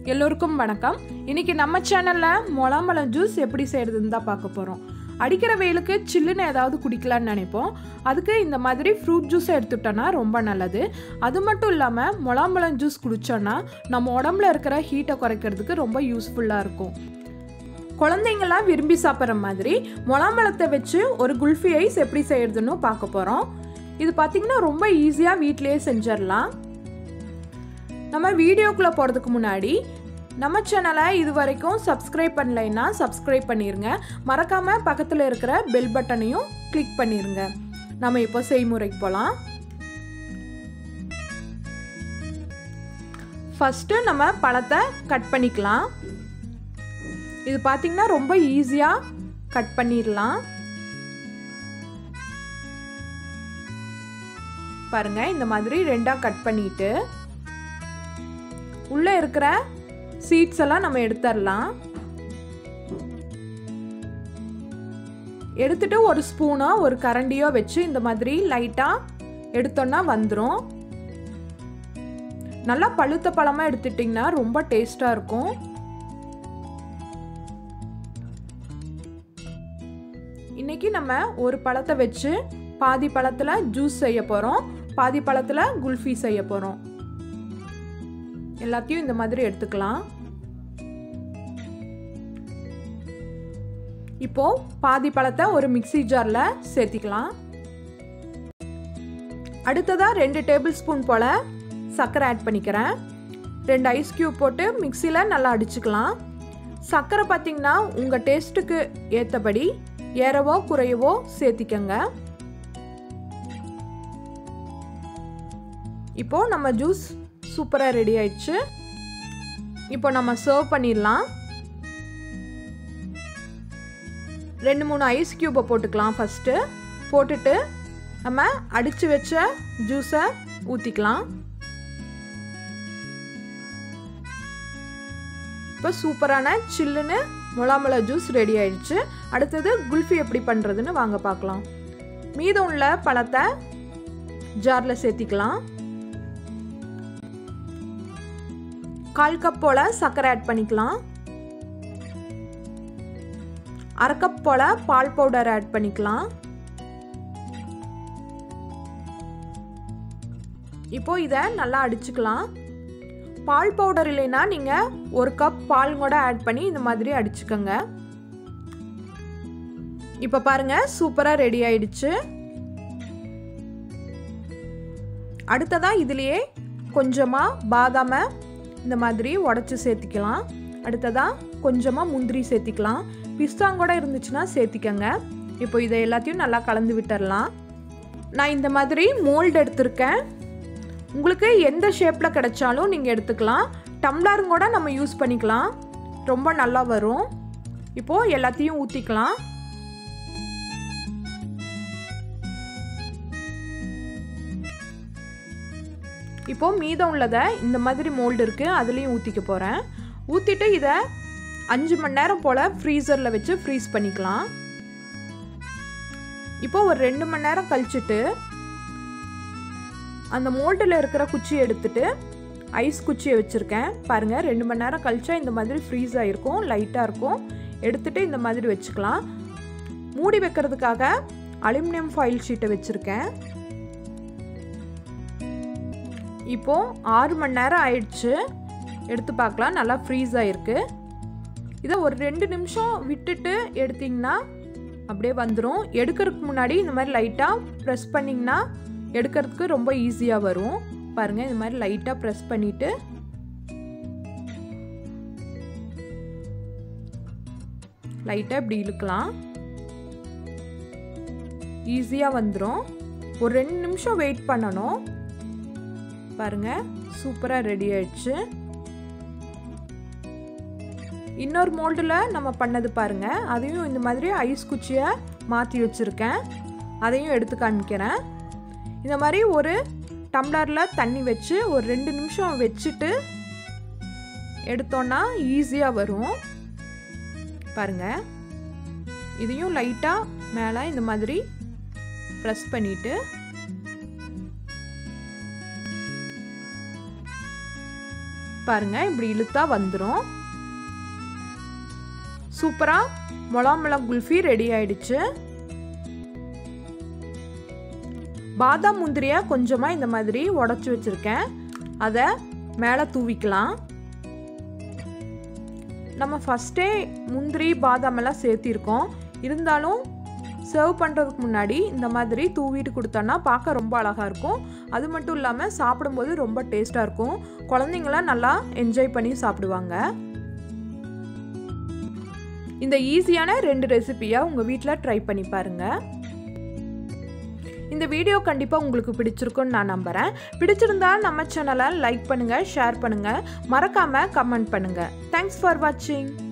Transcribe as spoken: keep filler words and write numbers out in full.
எல்லோருக்கும் வணக்கம். இன்னைக்கு நம்ம சேனல்ல முலாம்பழம் ஜூஸ் எப்படி செய்யறதுன்னு தான் பார்க்க போறோம். அடிக்கிற வெயிலுக்கு சில்லுன்னு ஏதாவது குடிக்கலாம்னு நினைப்போம். அதுக்கு இந்த மாதிரி ஃப்ரூட் ஜூஸ் எடுத்துட்டோம்னா ரொம்ப நல்லது. அது மட்டும் இல்லாமல் முலாம்பழம் ஜூஸ் குடிச்சோன்னா நம்ம உடம்புல இருக்கிற ஹீட்டை குறைக்கிறதுக்கு ரொம்ப யூஸ்ஃபுல்லாக இருக்கும். குழந்தைங்களாம் விரும்பி சாப்பிட்ற மாதிரி முலாம்பழத்தை வச்சு ஒரு குல்ஃபி ஐஸ் எப்படி செய்யறதுன்னு பார்க்க போகிறோம். இது பார்த்திங்கன்னா ரொம்ப ஈஸியாக வீட்டிலேயே செஞ்சிடலாம். நம்ம வீடியோக்குள்ளே போகிறதுக்கு முன்னாடி நம்ம சேனலை இது வரைக்கும் சப்ஸ்கிரைப் பண்ணலைன்னா சப்ஸ்கிரைப் பண்ணிடுங்க. மறக்காமல் பக்கத்தில் இருக்கிற பெல் பட்டனையும் கிளிக் பண்ணிடுங்க. நம்ம இப்போ செய்முறைக்கு போகலாம். ஃபஸ்ட்டு நம்ம பழத்தை கட் பண்ணிக்கலாம். இது பார்த்திங்கன்னா ரொம்ப ஈஸியாக கட் பண்ணிடலாம். பாருங்கள், இந்த மாதிரி ரெண்டாக கட் பண்ணிட்டு உள்ளே இருக்கிற சீட்ஸ் எல்லாம் நம்ம எடுத்துடலாம். எடுத்துட்டு ஒரு ஸ்பூனோ ஒரு கரண்டியோ வச்சு இந்த மாதிரி லைட்டாக எடுத்தோன்னா வந்துடும். நல்லா பழுத்த பழமாக எடுத்துட்டிங்கன்னா ரொம்ப டேஸ்டாக இருக்கும். இன்னைக்கு நம்ம ஒரு பழத்தை வச்சு பாதி பழத்தில் ஜூஸ் செய்ய போகிறோம், பாதி பழத்தில் குல்ஃபி செய்ய போகிறோம். எல்லாத்தையும் இந்த மாதிரி எடுத்துக்கலாம். இப்போ பாதி பழத்தை ஒரு மிக்ஸி ஜார்ல சேர்த்திக்கலாம். அடுத்ததா ரெண்டு டேபிள் ஸ்பூன் போல சர்க்கரை ஆட் பண்ணிக்கிறேன். ரெண்டு ஐஸ் கியூப் போட்டு மிக்ஸில நல்லா அடிச்சுக்கலாம். சர்க்கரை பார்த்தீங்கன்னா உங்க டேஸ்ட்டுக்கு ஏற்றபடி ஏறவோ குறையவோ சேர்த்திக்கங்க. இப்போ நம்ம ஜூஸ் சூப்பராக ரெடி ஆயிடுச்சு. இப்போ நம்ம சர்வ் பண்ணிடலாம். ரெண்டு மூணு ஐஸ் கியூப்பை போட்டுக்கலாம். ஃபஸ்ட்டு போட்டுட்டு நம்ம அடித்து வச்ச ஜூஸை ஊற்றிக்கலாம். இப்போ சூப்பரான சில்லுன்னு முலாம்பழ ஜூஸ் ரெடி ஆயிடுச்சு. அடுத்தது குல்ஃபி எப்படி பண்ணுறதுன்னு வாங்க பார்க்கலாம். மீதம் உள்ள பழத்தை ஜாரில் சேர்த்திக்கலாம். கால் கப் போல சர்க்கரை ஆட் பண்ணிக்கலாம். அரை கப் போல பால் பவுடர் ஆட் பண்ணிக்கலாம். இப்போ இதை நல்லா அடிச்சுக்கலாம். பால் பவுடர் இல்லைன்னா நீங்க ஒரு கப் பால் கூட ஆட் பண்ணி இந்த மாதிரி அடிச்சுக்கோங்க. இப்போ பாருங்க, சூப்பரா ரெடி ஆயிடுச்சு. அடுத்ததா இதுலயே கொஞ்சமா பாதாம இந்த மாதிரி உடச்சி சேர்த்திக்கலாம். அடுத்ததா கொஞ்சமாக முந்திரி சேர்த்திக்கலாம். பிஸ்தாங்கூட இருந்துச்சுன்னா சேர்த்திக்கங்க. இப்போ இதை எல்லாத்தையும் நல்லா கலந்து விட்டுடலாம். நான் இந்த மாதிரி மோல்டு எடுத்திருக்கேன். உங்களுக்கு எந்த ஷேப்பில் கிடைச்சாலும் நீங்கள் எடுத்துக்கலாம். டம்ளரும் கூட நம்ம யூஸ் பண்ணிக்கலாம், ரொம்ப நல்லா வரும். இப்போது எல்லாத்தையும் ஊற்றிக்கலாம். இப்போ மீதம் உள்ளதை இந்த மாதிரி மோல்டு இருக்குது, அதுலேயும் ஊற்றிக்க போகிறேன். ஊற்றிட்டு இதை அஞ்சு மணி நேரம் போல் ஃப்ரீசரில் வச்சு ஃப்ரீஸ் பண்ணிக்கலாம். இப்போ ஒரு ரெண்டு மணி நேரம் கழிச்சுட்டு அந்த மோல்டில் இருக்கிற குச்சியை எடுத்துட்டு ஐஸ் குச்சியை வச்சுருக்கேன். பாருங்கள், ரெண்டு மணி நேரம் கழிச்சா இந்த மாதிரி ஃப்ரீஸ் ஆகிருக்கும், லைட்டாக இருக்கும். எடுத்துகிட்டு இந்த மாதிரி வச்சுக்கலாம். மூடி வைக்கிறதுக்காக அலுமினியம் ஃபாயில் ஷீட்டை வச்சுருக்கேன். இப்போ ஆறு மணி நேரம் ஆயிடுச்சு. எடுத்து பார்க்கலாம், நல்லா ஃப்ரீஸ் ஆகிருக்கு. இதை ஒரு ரெண்டு நிமிஷம் விட்டுட்டு எடுத்திங்கன்னா அப்படியே வந்துடும். எடுக்கிறதுக்கு முன்னாடி இந்த மாதிரி லைட்டாக ப்ரெஸ் பண்ணிங்கன்னா எடுக்கிறதுக்கு ரொம்ப ஈஸியாக வரும். பாருங்கள், இந்த மாதிரி லைட்டாக ப்ரெஸ் பண்ணிவிட்டு லைட்டாக இப்படி இழுக்கலாம். ஈஸியாக வந்துடும். ஒரு ரெண்டு நிமிஷம் வெயிட் பண்ணணும். பாருங்க, சூப்பராக ரெடி ஆயிடுச்சு. இன்னொரு மோல்டில் நம்ம பண்ணது பாருங்க, அதையும் இந்த மாதிரி ஐஸ் குச்சியை மாற்றி வச்சுருக்கேன். அதையும் எடுத்து காமிக்கிறேன். இந்த மாதிரி ஒரு டம்ளரில் தண்ணி வச்சு ஒரு ரெண்டு நிமிஷம் வச்சுட்டு எடுத்தோன்னா ஈஸியாக வரும். பாருங்க, இதையும் லைட்டாக மேலே இந்த மாதிரி ப்ரெஸ் பண்ணிவிட்டு பாருங்கள், இப்படி இழுத்தா வந்துடும். சூப்பராக முலாம்பழம் குல்ஃபி ரெடி ஆயிடுச்சு. பாதாம் முந்திரியை கொஞ்சமாக இந்த மாதிரி உடச்சி வச்சுருக்கேன், அதை மேலே தூவிக்கலாம். நம்ம ஃபஸ்ட்டே முந்திரி பாதாம் எல்லாம் சேர்த்திருக்கோம், இருந்தாலும் சர்வ் பண்ணுறதுக்கு முன்னாடி இந்த மாதிரி தூவிட்டு கொடுத்தோன்னா பார்க்க ரொம்ப அழகாக இருக்கும். அது மட்டும் இல்லாமல் சாப்பிடும்போது ரொம்ப டேஸ்ட்டாக இருக்கும். குழந்தைங்களாம் நல்லா என்ஜாய் பண்ணி சாப்பிடுவாங்க. இந்த ஈஸியான ரெண்டு ரெசிபியை உங்கள் வீட்டில் ட்ரை பண்ணி பாருங்கள். இந்த வீடியோ கண்டிப்பாக உங்களுக்கு பிடிச்சிருக்குன்னு நான் நம்புகிறேன். பிடிச்சிருந்தா நம்ம சேனலை லைக் பண்ணுங்கள், ஷேர் பண்ணுங்கள், மறக்காமல் கமெண்ட் பண்ணுங்கள். தேங்க்ஸ் ஃபார் வாட்சிங்.